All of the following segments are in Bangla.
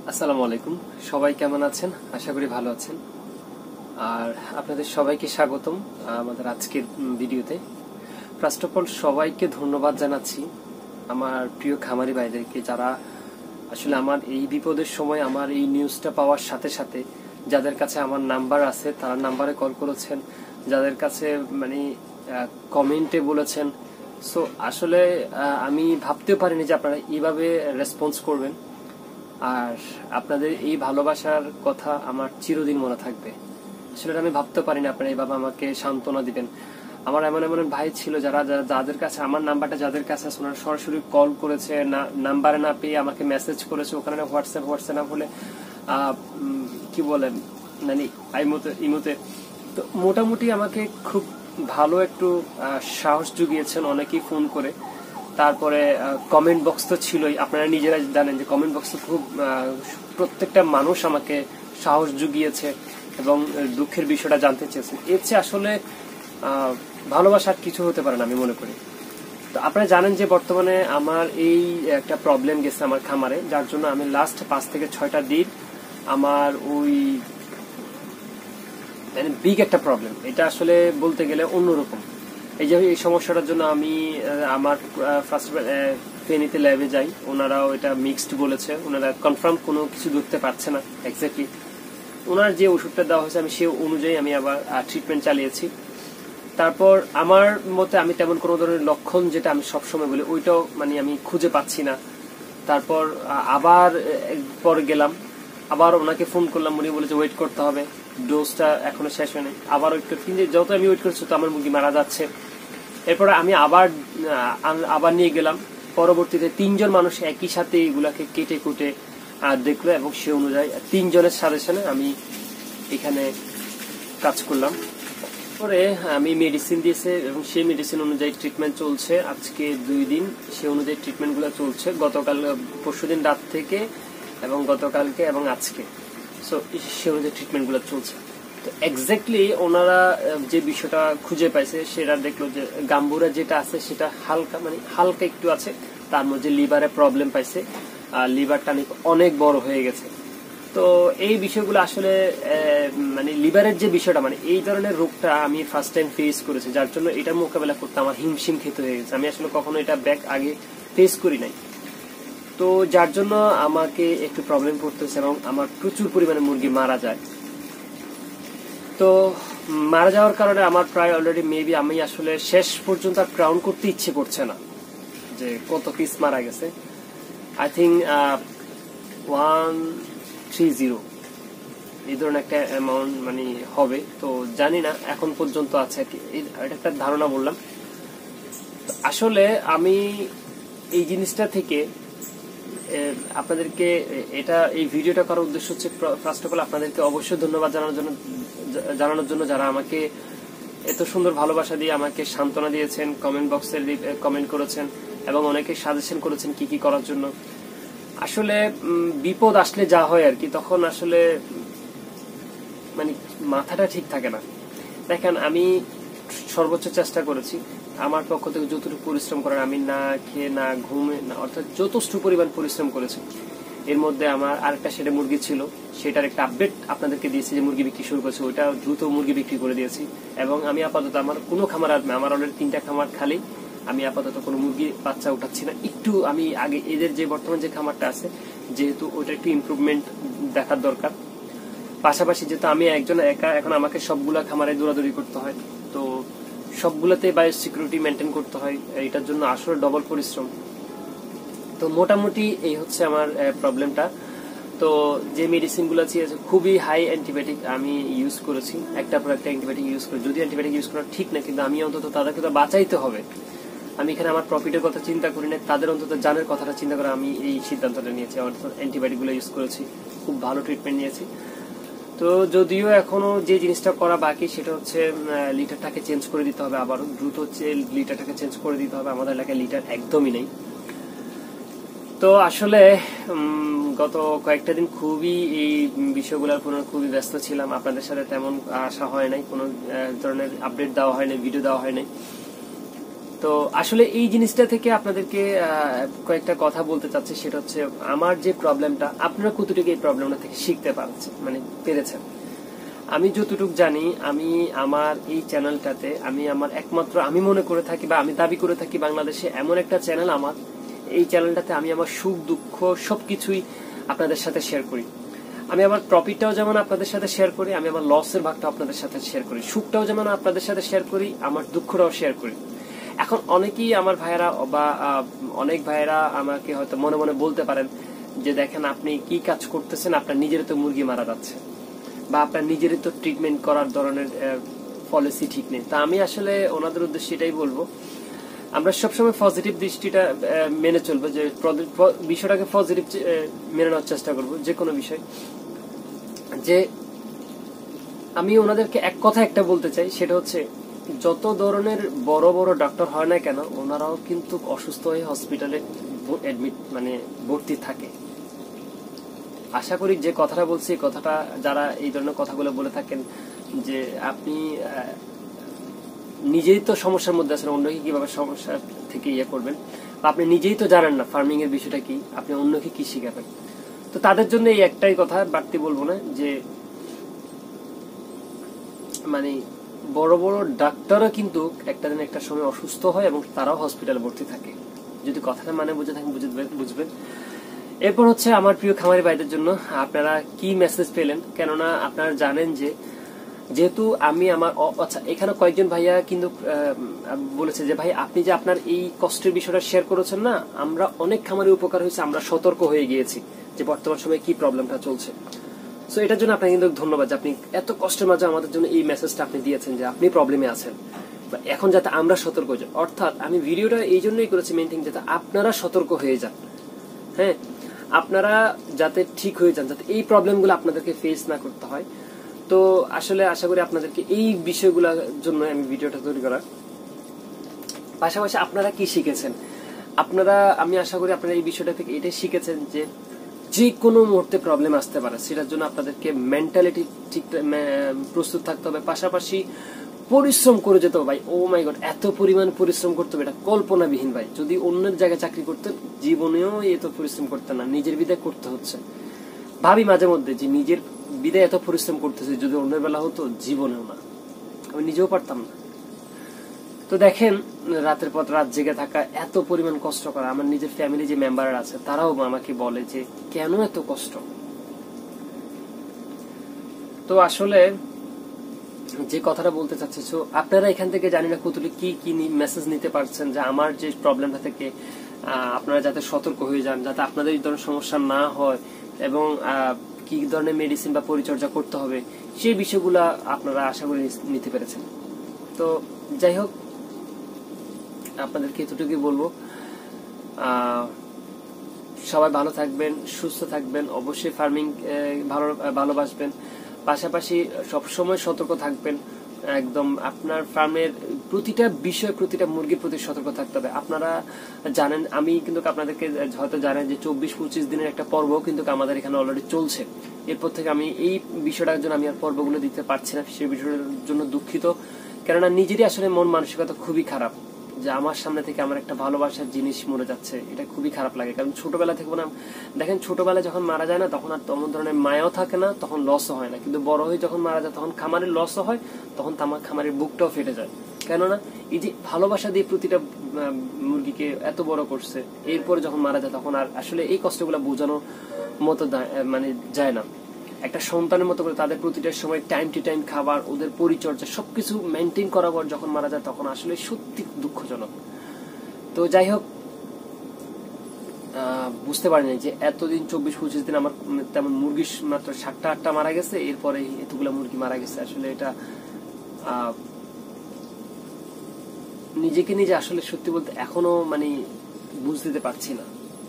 আসসালামু আলাইকুম। সবাই কেমন আছেন? আশা করি ভালো আছেন। আর আপনাদের সবাইকে স্বাগতম আমাদের আজকের ভিডিওতে। ফার্স্ট অফ অল সবাইকে ধন্যবাদ জানাচ্ছি আমার প্রিয় খামারি ভাইদেরকে, যারা আসলে আমার এই বিপদের সময় আমার এই নিউজটা পাওয়ার সাথে সাথে যাদের কাছে আমার নাম্বার আছে তারা নাম্বারে কল করেছেন, যাদের কাছে কমেন্টে বলেছেন। সো আসলে আমি ভাবতেও পারিনি যে আপনারা এইভাবে রেসপন্স করবেন। আর আপনাদের এই ভালোবাসার কথা আমার চিরদিন মনে থাকবে। আসলে আমি ভাবতে পারিনি আপনারা এইভাবে আমাকে সান্ত্বনা দিবেন। আমার এমন এমন ভাই ছিল যাদের কাছে আমার নাম্বারটা যাদের কাছে আছে ওনারা সরাসরি কল করেছে, নাম্বারে না পেয়ে আমাকে মেসেজ করেছে, ওখানে হোয়াটসঅ্যাপ না হলে কি বলেন ইমোতে। তো মোটামুটি আমাকে খুব ভালো একটু সাহস জুগিয়েছেন অনেকেই ফোন করে। তারপরে কমেন্ট বক্স তো ছিলই, আপনারা নিজেরা জানেন যে কমেন্ট বক্স তো খুব প্রত্যেকটা মানুষ আমাকে সাহস জুগিয়েছে এবং দুঃখের বিষয়টা জানতে চেয়েছে। এর চেয়ে আসলে ভালোবাসা আর কিছু হতে পারে না আমি মনে করি। তো আপনারা জানেন যে বর্তমানে আমার এই একটা প্রবলেম গেছে আমার খামারে, যার জন্য আমি লাস্ট 5 থেকে 6টা দিন আমার ওই বিগ একটা প্রবলেম। এটা আসলে বলতে গেলে অন্যরকম। এই সমস্যাটার জন্য আমি আমার ফার্স্ট ফেনীতে ল্যাবে যাই, ওনারাও এটা মিক্সড বলেছে, ওনারা কনফার্ম কোনো কিছু ধরতে পারছে না এক্স্যাক্টলি। ওনার যে ওষুধটা দেওয়া হয়েছে আমি সেই অনুযায়ী আমি আবার ট্রিটমেন্ট চালিয়েছি। তারপর আমার মতে আমি তেমন কোনো ধরনের লক্ষণ যেটা আমি সবসময় বলি ওইটাও আমি খুঁজে পাচ্ছি না। তারপর আবার পর গেলাম, আবার ওনাকে ফোন করলাম, উনি বলেছে ওয়েট করতে হবে, ডোজটা এখনো শেষ হয়নি। আবার ওয়েট করতে, কিন্তু যত আমি ওয়েট করছি তো আমার মুরগি মারা যাচ্ছে। এরপরে আমি আবার নিয়ে গেলাম। পরবর্তীতে 3জন মানুষ একই সাথে এগুলাকে কেটে কুটে দেখলো এবং সে অনুযায়ী 3জনের সাজেশনে আমি এখানে কাজ করলাম। পরে আমি মেডিসিন দিয়েছে এবং সেই মেডিসিন অনুযায়ী ট্রিটমেন্ট চলছে। আজকে 2 দিন সে অনুযায়ী ট্রিটমেন্টগুলো চলছে, গতকাল পরশুদিন রাত থেকে এবং গতকালকে এবং আজকে। সো সে অনুযায়ী ট্রিটমেন্টগুলো চলছে। তো এক্স্যাক্টলি ওনারা যে বিষয়টা খুঁজে পাইছে সেটা দেখলো যে গাম্বুরা যেটা আছে সেটা হালকা একটু আছে, তার মধ্যে লিভারে প্রবলেম পাইছে, আর লিভারটা অনেক বড় হয়ে গেছে। তো এই বিষয়গুলো আসলে লিভারের যে বিষয়টা এই ধরনের রোগটা আমি ফার্স্ট টাইম ফেস করেছি, যার জন্য এটা মোকাবেলা করতে আমার হিমশিম খেতে হয়ে গেছে। আমি আসলে কখনো এটা আগে ফেস করি নাই। তো যার জন্য আমাকে একটু প্রবলেম পড়তেছে এবং আমার প্রচুর পরিমাণে মুরগি মারা যায়। তো মারা যাওয়ার কারণে আমার প্রায় অলরেডি মেবি আমি আসলে শেষ পর্যন্ত আর ক্রাউন্ট করতে ইচ্ছে করছে না যে কত পিস মারা গেছে। আই থিঙ্ক 130 এই ধরনের একটা অ্যামাউন্ট হবে। তো জানি না, এখন পর্যন্ত আছে আর কি, এটা একটা ধারণা বললাম। আসলে আমি এই জিনিসটা থেকে আপনাদেরকে এই ভিডিওটা করার উদ্দেশ্য হচ্ছে ফার্স্ট অফ অল আপনাদেরকে অবশ্যই ধন্যবাদ জানানোর জন্য যারা আমাকে এত সুন্দর ভালোবাসা দিয়ে আমাকে সান্ত্বনা দিয়েছেন, কমেন্ট বক্সে কমেন্ট করেছেন এবং অনেকে সাজেশন করেছেন কি কি করার জন্য। আসলে বিপদ আসলে যা হয় আর কি, তখন আসলে মাথাটা ঠিক থাকে না। দেখেন, আমি সর্বোচ্চ চেষ্টা করেছি আমার পক্ষ থেকে যতটুকু পরিশ্রম করার, আমি না খেয়ে না ঘুমে না, অর্থাৎ যথেষ্ট পরিমাণ পরিশ্রম করেছি। এর মধ্যে আমার আরেকটা সেটা মুরগি ছিল, সেটার একটা আপডেট আপনাদেরকে দিয়েছি যে মুরগি বিক্রি শুরু করেছে, ওইটা দ্রুত মুরগি বিক্রি করে দিয়েছি। এবং আমি আপাতত আমার কোনো খামার আমার অলরেডি 3টা খামার খালি, আমি আপাতত কোনো মুরগি বাচ্চা উঠাচ্ছি না। একটু আমি আগে এদের যে বর্তমান যে খামারটা আছে যেহেতু ওইটা একটু ইমপ্রুভমেন্ট দেখার দরকার। পাশাপাশি যেহেতু আমি একজন একা, এখন আমাকে সবগুলা খামারে দৌড়াদৌড়ি করতে হয়, তো সবগুলাতে বায়ো সিকিউরিটি মেনটেন করতে হয়, এটার জন্য আসলে ডবল পরিশ্রম। তো মোটামুটি এই হচ্ছে আমার প্রবলেমটা। তো যে মেডিসিন গুলো আছে খুবই হাই অ্যান্টিবায়োটিক আমি ইউজ করেছি, একটা পর একটা অ্যান্টিবায়োটিক ইউজ করি। যদি অ্যান্টিবায়োটিক ইউজ করা ঠিক না, কিন্তু আমি অন্তত তাদেরকে তো বাঁচাইতে হবে। আমি এখানে আমার প্রফিটের কথা চিন্তা করি না, তাদের অন্তত জানের কথাটা চিন্তা করে আমি এই সিদ্ধান্তটা নিয়েছি। অন্তত অ্যান্টিবায়োটিক গুলো ইউজ করেছি, খুব ভালো ট্রিটমেন্ট নিয়েছি। তো যদিও এখনো যে জিনিসটা করা বাকি সেটা হচ্ছে লিটারটাকে চেঞ্জ করে দিতে হবে, আবারও দ্রুত হচ্ছে লিটারটাকে চেঞ্জ করে দিতে হবে। আমাদের এলাকায় লিটার একদমই নেই। তো আসলে গত কয়েকটা দিন খুবই এই বিষয়গুলোর উপর খুবই ব্যস্ত ছিলাম, আপনাদের সাথে তেমন আসা হয় নাই, কোনো ধরনের আপডেট দেওয়া হয় নাই, ভিডিও দেওয়া হয় নাই। তো আসলে এই জিনিসটা থেকে আপনাদেরকে কয়েকটা কথা বলতে চাচ্ছি, সেটা হচ্ছে আমার যে প্রবলেমটা, আপনারা কতটুকু এই প্রবলেমটা থেকে শিখতে পারছেন, মানে পেরেছেন। আমি যতটুকু জানি, আমি আমার এই চ্যানেলটাতে আমি আমার একমাত্র, আমি মনে করে থাকি বা আমি দাবি করে থাকি, বাংলাদেশে এমন একটা চ্যানেল আমার, এই চ্যানেলটাতে আমি আমার সুখ দুঃখ সবকিছুই আপনাদের সাথে শেয়ার করি। আমি আমার প্রফিটটাও যেমন আপনাদের সাথে শেয়ার করি, আমি আমার লসের ভাগটাও আপনাদের সাথে শেয়ার করি, সুখটাও যেমন আপনাদের সাথে শেয়ার করি, আমার দুঃখটাও শেয়ার করি। এখন অনেকেই আমার ভাইয়েরা বা অনেক ভাইয়েরা আমাকে হয়তো মনে মনে বলতে পারেন যে দেখেন আপনি কি কাজ করতেছেন, আপনার নিজেরই তো মুরগি মারা যাচ্ছে, বা আপনার নিজেরই তো ট্রিটমেন্ট করার ধরনের পলিসি ঠিক নেই। তা আমি আসলে ওনাদের উদ্দেশ্যে এটাই বলবো, আমরা সবসময় পজিটিভ দৃষ্টিটা মেনে চলবো, যে বিষয়টাকে পজিটিভ মেনে নেওয়ার চেষ্টা করবো যে কোনো বিষয়। যে আমি ওনাদেরকে এক কথা একটা বলতে চাই, সেটা হচ্ছে যত ধরনের বড় বড় ডক্টর হয় না কেন, ওনারাও কিন্তু অসুস্থ হয়ে হসপিটালে অ্যাডমিট মানে ভর্তি থাকে। আশা করি যে কথাটা বলছি, কথাটা যারা এই ধরনের কথাগুলো বলে থাকেন যে আপনি নিজেই তো সমস্যার মধ্যে আছেন, অন্যকে কিভাবে সমস্যা থেকে ইয়ে করবেন, বা আপনি নিজেই তো জানেন না ফার্মিং এর বিষয়টা কি, আপনি অন্যকে কি শিখাবেন। তো তাদের জন্য এই একটাই কথা, বাড়তি বলবো না, যে মানে বড় বড় ডাক্তারও কিন্তু একটা দিন একটা সময় অসুস্থ হয় এবং তারাও হসপিটালে ভর্তি থাকে। যদি কথাটা মানে বুঝে থাকেন বুঝবেন। এরপর হচ্ছে আমার প্রিয় খামারি ভাইদের জন্য আপনারা কি মেসেজ পেলেন, কেননা আপনারা জানেন যে যেহেতু আমি আমার আচ্ছা, এখানে কয়েকজন ভাইয়া কিন্তু বলেছে যে ভাই আপনি যে আপনার এই কষ্টের বিষয়টা শেয়ার করেছেন না, আমরা অনেক খামারি উপকার হয়েছে, আমরা সতর্ক হয়ে গিয়েছি যে বর্তমান সময়ে কি প্রবলেমটা চলছে। সো এটার জন্য আপনাকে কিন্তু ধন্যবাদ যে আপনি এত কষ্টের মাঝে আমাদের জন্য এই মেসেজটা আপনি দিয়েছেন যে আপনি প্রবলেমে আছেন, এখন যাতে আমরা সতর্ক হয়ে যাই। অর্থাৎ আমি ভিডিওটা এই জন্যই করেছি মেইন থিং, যাতে আপনারা সতর্ক হয়ে যান, হ্যাঁ, আপনারা যাতে ঠিক হয়ে যান, যাতে এই প্রবলেমগুলো আপনাদেরকে ফেস না করতে হয়। তো আসলে আশা করি আপনাদেরকে এই বিষয়গুলোর জন্য আমি ভিডিওটা তৈরি করা। পাশাপাশি আপনারা কি শিখেছেন, আপনারা, আমি আশা করি আপনারা এই বিষয়টা থেকে এটাই শিখেছেন যে যে কোনো মুহূর্তে প্রবলেম আসতে পারে, সেটার জন্য আপনাদেরকে মেন্টালিটি ঠিক প্রস্তুত থাকতে হবে। পাশাপাশি পরিশ্রম করে যেতে হবে ভাই, ও মাই গড, এত পরিমাণ পরিশ্রম করতে হবে, এটা কল্পনাবিহীন ভাই। যদি অন্যের জায়গায় চাকরি করতেন, জীবনেও এত পরিশ্রম করতেন না, নিজের বিদায় করতে হচ্ছে। ভাবি মাঝে মধ্যে যে নিজের বিদায় এত পরিশ্রম করতেছে, যদি অন্যের বেলা হতো জীবনেও না, আমি নিজেও পারতাম না। তো দেখেন, রাতের পর রাত জেগে থাকা, এত পরিমাণ কষ্ট করা, আমার নিজের ফ্যামিলি যে মেম্বার আছে তারাও আমাকে বলে যে কেন এত কষ্ট। তো আসলে যে কথাটা বলতে চাচ্ছি, আপনারা এখান থেকে জানি না কতটুকু কি কি মেসেজ নিতে পারছেন, যে আমার যে প্রবলেমটা থেকে আপনারা যাতে সতর্ক হয়ে যান, যাতে আপনাদের এই ধরনের সমস্যা না হয়, এবং কি ধরনের মেডিসিন বা পরিচর্যা করতে হবে, সেই বিষয়গুলো আপনারা আশা করি নিতে পেরেছেন। তো যাই হোক, আপনাদেরকে এতটুকুই বলবো, সবাই ভালো থাকবেন, সুস্থ থাকবেন, অবশ্যই ফার্মিং ভালোবাসবেন, পাশাপাশি সবসময় সতর্ক থাকবেন। একদম আপনার ফার্মের প্রতিটা বিষয়, প্রতিটা মুরগির প্রতি সতর্ক থাকতে হবে। আপনারা জানেন, আমি কিন্তু আপনাদেরকে হয়তো জানেন যে 24-25 দিনের একটা পর্ব কিন্তু আমাদের এখানে অলরেডি চলছে। এরপর থেকে আমি এই বিষয়টার জন্য আমি আর পর্বগুলো দিতে পারছি না, সেই বিষয়টার জন্য দুঃখিত। কেননা নিজেরই আসলে মন মানসিকতা খুবই খারাপ যে আমার সামনে থেকে আমার একটা ভালোবাসার জিনিস মরে যাচ্ছে, এটা খুবই খারাপ লাগে। কারণ ছোটবেলা থেকে না, দেখেন ছোটবেলায় যখন মারা যায় না, তখন আর তেমন ধরনের মায়াও থাকে না, তখন লসও হয় না। কিন্তু বড় হয়ে যখন মারা যায়, তখন খামারের লসও হয়, তখন আমার খামারের বুকটাও ফেটে যায়। কেননা এই যে ভালোবাসা দিয়ে প্রতিটা মুরগিকে এত বড় করছে, এরপরে যখন মারা যায় তখন আর আসলে এই কষ্টগুলো বোঝানোর মতো মানে যায় না। একটা সন্তানের মতো করে তাদের প্রতিটা সময় টাইম টু টাইম খাবার, ওদের পরিচর্যা সবকিছু মেনটেন করার পর যখন মারা যায়, তখন আসলে সত্যি দুঃখজনক। তো যাই হোক, বুঝতে পারিনি যে এতদিন 24-25 দিন আমার তেমন মুরগি মাত্র 7টা-8টা মারা গেছে, এরপরে এতগুলা মুরগি মারা গেছে। আসলে এটা নিজেকে নিজে আসলে সত্যি বলতে এখনো মানে বুঝতে পারছি না।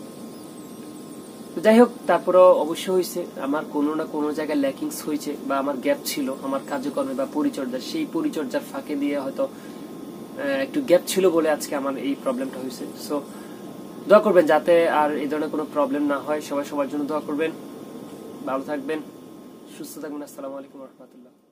যাই হোক, তারপরেও অবশ্যই হয়েছে আমার কোনো না কোনো জায়গায় ল্যাকিংস হয়েছে, বা আমার গ্যাপ ছিল আমার কার্যক্রমে বা পরিচর্যা, সেই পরিচর্যার ফাঁকে দিয়ে হয়তো একটু গ্যাপ ছিল বলে আজকে আমার এই প্রবলেমটা হয়েছে। সো দোয়া করবেন যাতে আর এই ধরনের কোনো প্রবলেম না হয়। সবাই সবার জন্য দোয়া করবেন। ভালো থাকবেন, সুস্থ থাকবেন। আসসালামু আলাইকুম ওয়া রাহমাতুল্লাহ।